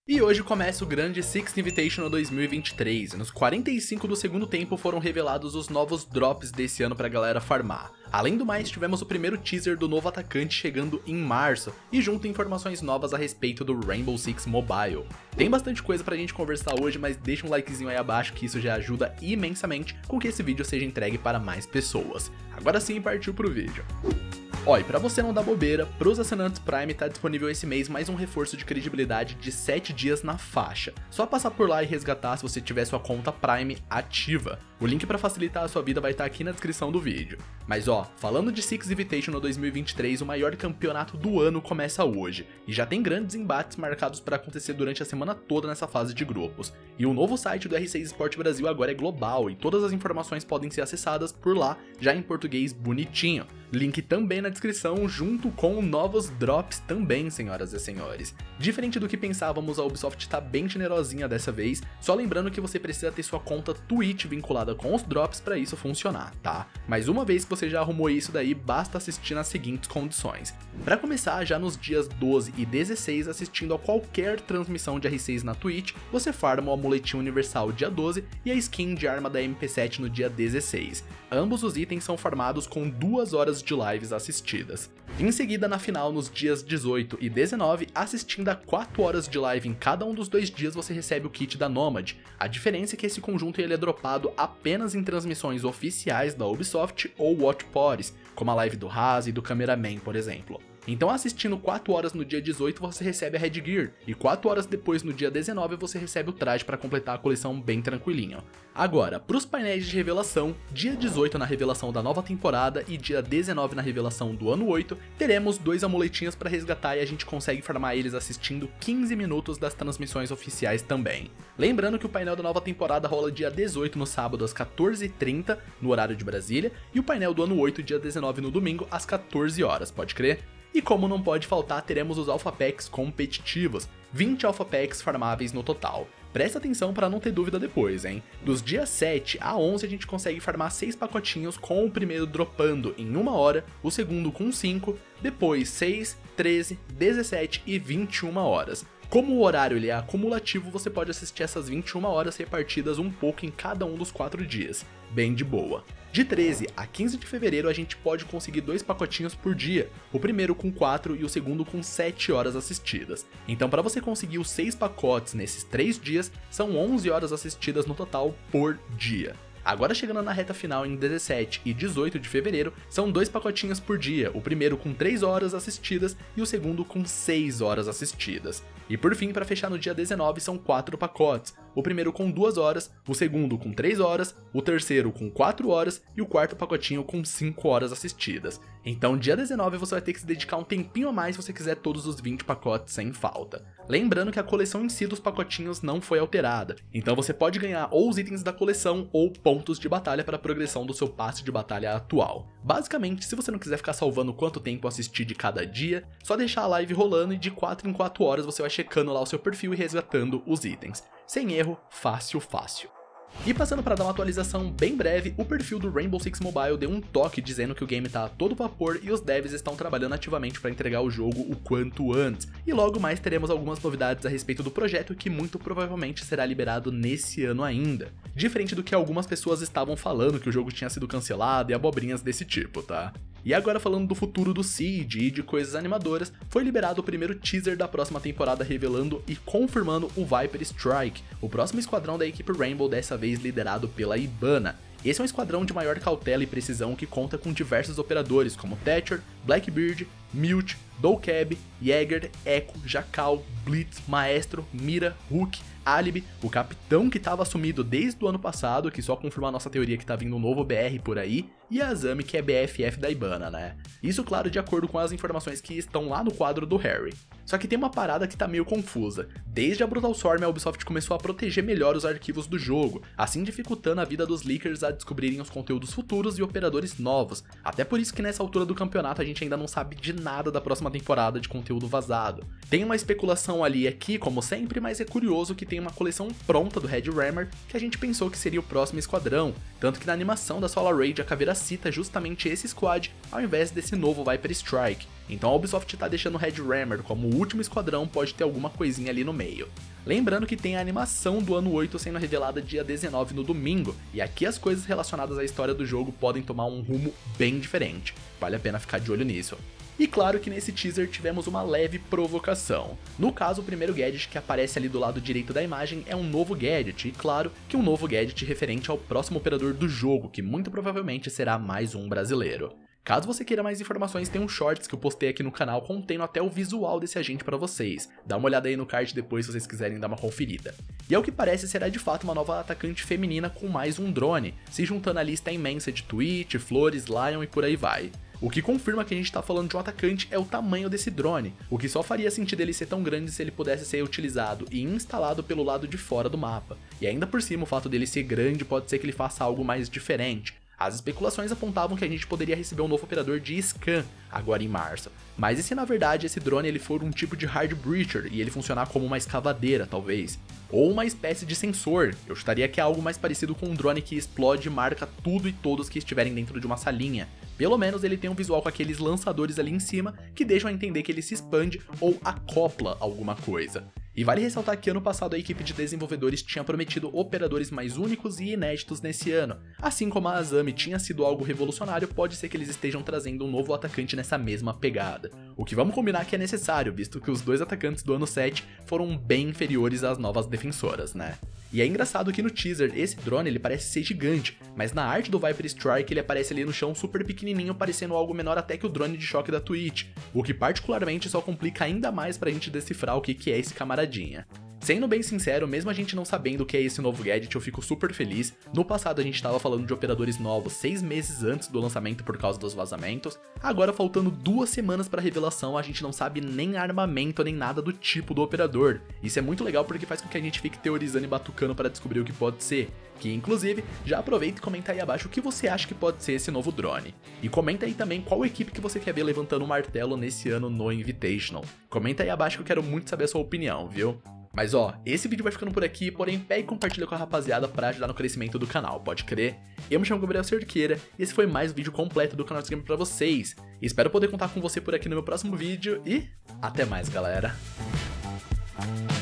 E hoje começa o grande Six Invitational 2023, e nos 45 do segundo tempo foram revelados os novos drops desse ano pra galera farmar. Além do mais, tivemos o primeiro teaser do novo atacante chegando em março, e junto informações novas a respeito do Rainbow Six Mobile. Tem bastante coisa pra gente conversar hoje, mas deixa um likezinho aí abaixo que isso já ajuda imensamente com que esse vídeo seja entregue para mais pessoas. Agora sim, partiu pro vídeo. Ó, e pra você não dar bobeira, pros assinantes Prime tá disponível esse mês mais um reforço de credibilidade de 7 dias na faixa. Só passar por lá e resgatar se você tiver sua conta Prime ativa. O link pra facilitar a sua vida vai estar aqui na descrição do vídeo. Mas ó, falando de Six Invitational 2023, o maior campeonato do ano começa hoje, e já tem grandes embates marcados para acontecer durante a semana toda nessa fase de grupos. E o novo site do R6 Sport Brasil agora é global, e todas as informações podem ser acessadas por lá, já em português bonitinho. Link também na descrição, junto com novos drops também, senhoras e senhores. Diferente do que pensávamos, a Ubisoft tá bem generosinha dessa vez, só lembrando que você precisa ter sua conta Twitch vinculada com os drops para isso funcionar, tá? Mas uma vez que você já arrumou isso daí, basta assistir nas seguintes condições. Para começar, já nos dias 12 e 16, assistindo a qualquer transmissão de R6 na Twitch, você farma o amuletinho universal dia 12 e a skin de arma da MP7 no dia 16. Ambos os itens são farmados com 2 horas de lives assistidas. Em seguida, na final, nos dias 18 e 19, assistindo a 4 horas de live em cada um dos 2 dias, você recebe o kit da Nomad. A diferença é que esse conjunto ele é dropado apenas em transmissões oficiais da Ubisoft ou Watch Parties, como a live do Haas e do Cameraman, por exemplo. Então, assistindo 4 horas no dia 18 você recebe a Headgear, e 4 horas depois no dia 19 você recebe o traje para completar a coleção bem tranquilinho. Agora, para os painéis de revelação, dia 18 na revelação da nova temporada e dia 19 na revelação do ano 8, teremos 2 amuletinhos para resgatar e a gente consegue farmar eles assistindo 15 minutos das transmissões oficiais também. Lembrando que o painel da nova temporada rola dia 18 no sábado às 14h30 no horário de Brasília, e o painel do ano 8 dia 19 no domingo às 14 horas, pode crer? E como não pode faltar, teremos os Alpha Packs competitivos, 20 Alpha Packs farmáveis no total. Presta atenção para não ter dúvida depois, hein? Dos dias 7 a 11 a gente consegue farmar 6 pacotinhos, com o primeiro dropando em 1 hora, o segundo com 5, depois 6, 13, 17 e 21 horas. Como o horário ele é acumulativo, você pode assistir essas 21 horas repartidas um pouco em cada um dos 4 dias, bem de boa. De 13 a 15 de fevereiro a gente pode conseguir 2 pacotinhos por dia, o primeiro com 4 e o segundo com 7 horas assistidas. Então para você conseguir os 6 pacotes nesses 3 dias, são 11 horas assistidas no total por dia. Agora chegando na reta final em 17 e 18 de fevereiro, são 2 pacotinhos por dia, o primeiro com 3 horas assistidas e o segundo com 6 horas assistidas. E por fim, para fechar no dia 19, são 4 pacotes, o primeiro com 2 horas, o segundo com 3 horas, o terceiro com 4 horas e o quarto pacotinho com 5 horas assistidas. Então dia 19 você vai ter que se dedicar um tempinho a mais se você quiser todos os 20 pacotes sem falta. Lembrando que a coleção em si dos pacotinhos não foi alterada, então você pode ganhar ou os itens da coleção ou pontos de batalha para a progressão do seu passe de batalha atual. Basicamente, se você não quiser ficar salvando quanto tempo assistir de cada dia, só deixar a live rolando e de 4 em 4 horas você vai checando lá o seu perfil e resgatando os itens. Sem erro, fácil, fácil. E passando para dar uma atualização bem breve, o perfil do Rainbow Six Mobile deu um toque dizendo que o game tá a todo vapor e os devs estão trabalhando ativamente para entregar o jogo o quanto antes. E logo mais teremos algumas novidades a respeito do projeto que muito provavelmente será liberado nesse ano ainda. Diferente do que algumas pessoas estavam falando que o jogo tinha sido cancelado e abobrinhas desse tipo, tá? E agora falando do futuro do Siege e de coisas animadoras, foi liberado o primeiro teaser da próxima temporada revelando e confirmando o Viper Strike, o próximo esquadrão da equipe Rainbow, dessa vez liderado pela Hibana. Esse é um esquadrão de maior cautela e precisão que conta com diversos operadores como Thatcher, Blackbeard, Mute, Doucab, Jäger, Echo, Jackal, Blitz, Maestro, Mira, Hook, Alibi, o capitão que estava assumido desde o ano passado, que só confirma a nossa teoria que tá vindo um novo BR por aí, e a Azami, que é BFF da Hibana, né? Isso, claro, de acordo com as informações que estão lá no quadro do Harry. Só que tem uma parada que tá meio confusa. Desde a Brutal Storm, a Ubisoft começou a proteger melhor os arquivos do jogo, assim dificultando a vida dos leakers a descobrirem os conteúdos futuros e operadores novos. Até por isso que nessa altura do campeonato a gente ainda não sabe de nada da próxima próxima temporada de conteúdo vazado. Tem uma especulação ali e aqui, como sempre, mas é curioso que tem uma coleção pronta do Red Rammer que a gente pensou que seria o próximo esquadrão, tanto que na animação da Solar Raid a caveira cita justamente esse squad ao invés desse novo Viper Strike. Então a Ubisoft tá deixando o Red Rammer como o último esquadrão, pode ter alguma coisinha ali no meio. Lembrando que tem a animação do ano 8 sendo revelada dia 19 no domingo, e aqui as coisas relacionadas à história do jogo podem tomar um rumo bem diferente, vale a pena ficar de olho nisso. E claro que nesse teaser tivemos uma leve provocação. No caso, o primeiro gadget que aparece ali do lado direito da imagem é um novo gadget, e claro que um novo gadget referente ao próximo operador do jogo, que muito provavelmente será mais um brasileiro. Caso você queira mais informações, tem um shorts que eu postei aqui no canal contendo até o visual desse agente pra vocês. Dá uma olhada aí no card depois se vocês quiserem dar uma conferida. E ao que parece será de fato uma nova atacante feminina com mais um drone, se juntando à lista imensa de Twitch, Flores, Lion e por aí vai. O que confirma que a gente tá falando de um atacante é o tamanho desse drone, o que só faria sentido ele ser tão grande se ele pudesse ser utilizado e instalado pelo lado de fora do mapa. E ainda por cima o fato dele ser grande pode ser que ele faça algo mais diferente. As especulações apontavam que a gente poderia receber um novo operador de scan agora em março, mas e se na verdade esse drone ele for um tipo de hard breacher e ele funcionar como uma escavadeira talvez? Ou uma espécie de sensor, eu chutaria que é algo mais parecido com um drone que explode e marca tudo e todos que estiverem dentro de uma salinha. Pelo menos ele tem um visual com aqueles lançadores ali em cima que deixam a entender que ele se expande ou acopla alguma coisa. E vale ressaltar que ano passado a equipe de desenvolvedores tinha prometido operadores mais únicos e inéditos nesse ano. Assim como a Azami tinha sido algo revolucionário, pode ser que eles estejam trazendo um novo atacante nessa mesma pegada. O que vamos combinar que é necessário, visto que os dois atacantes do ano 7 foram bem inferiores às novas defensoras, né? E é engraçado que no teaser, esse drone ele parece ser gigante, mas na arte do Viper Strike ele aparece ali no chão super pequenininho, parecendo algo menor até que o drone de choque da Twitch, o que particularmente só complica ainda mais pra gente decifrar o que é esse camaradinha. Sendo bem sincero, mesmo a gente não sabendo o que é esse novo gadget, eu fico super feliz. No passado a gente tava falando de operadores novos 6 meses antes do lançamento por causa dos vazamentos, agora faltando 2 semanas pra revelação a gente não sabe nem armamento nem nada do tipo do operador. Isso é muito legal porque faz com que a gente fique teorizando e batucando para descobrir o que pode ser. Que inclusive, já aproveita e comenta aí abaixo o que você acha que pode ser esse novo drone. E comenta aí também qual equipe que você quer ver levantando o martelo nesse ano no Invitational. Comenta aí abaixo que eu quero muito saber a sua opinião, viu? Mas ó, esse vídeo vai ficando por aqui, porém pega e compartilha com a rapaziada pra ajudar no crescimento do canal, pode crer? Eu me chamo Gabriel Cerqueira e esse foi mais um vídeo completo do canal de Game pra vocês. Espero poder contar com você por aqui no meu próximo vídeo e até mais, galera!